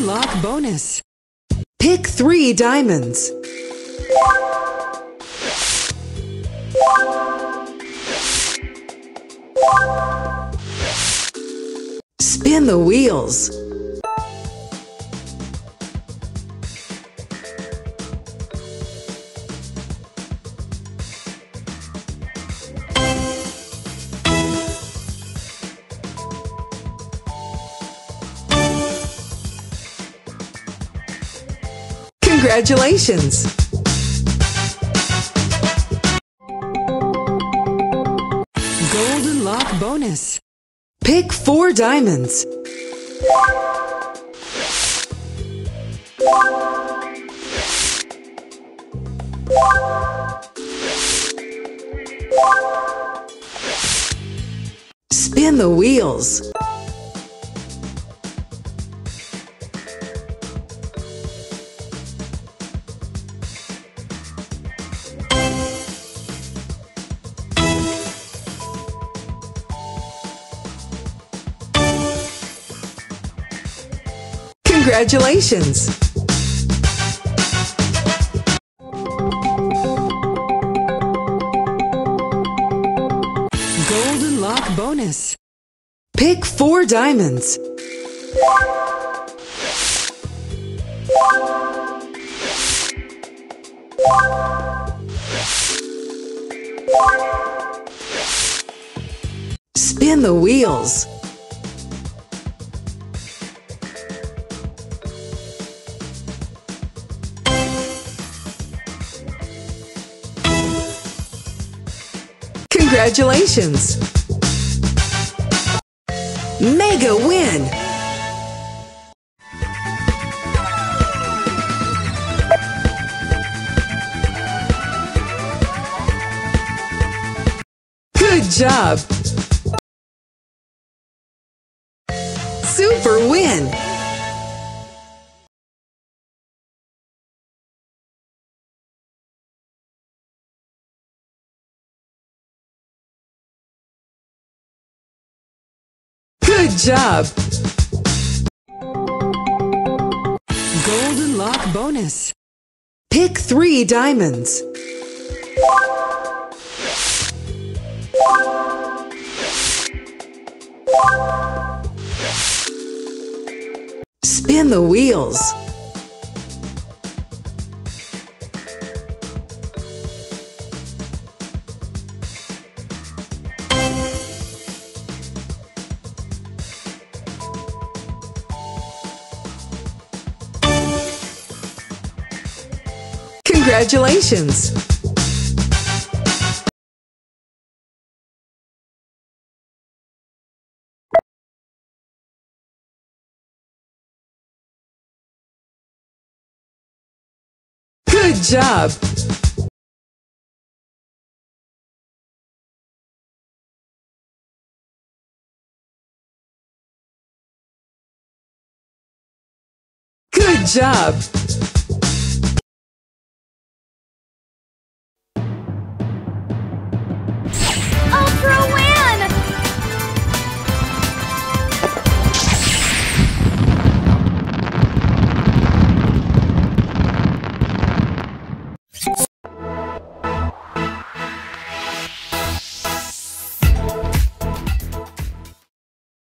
lock bonus. Pick 3 diamonds. Spin the wheels. Congratulations! Golden lock bonus. Pick 4 diamonds. Spin the wheels. Congratulations! Golden lock bonus. Pick 4 diamonds. Spin the wheels. Congratulations! Mega win! Good job! Super win! Good job! Golden lock bonus. Pick 3 diamonds. Spin the wheels. Congratulations! Good job! Good job!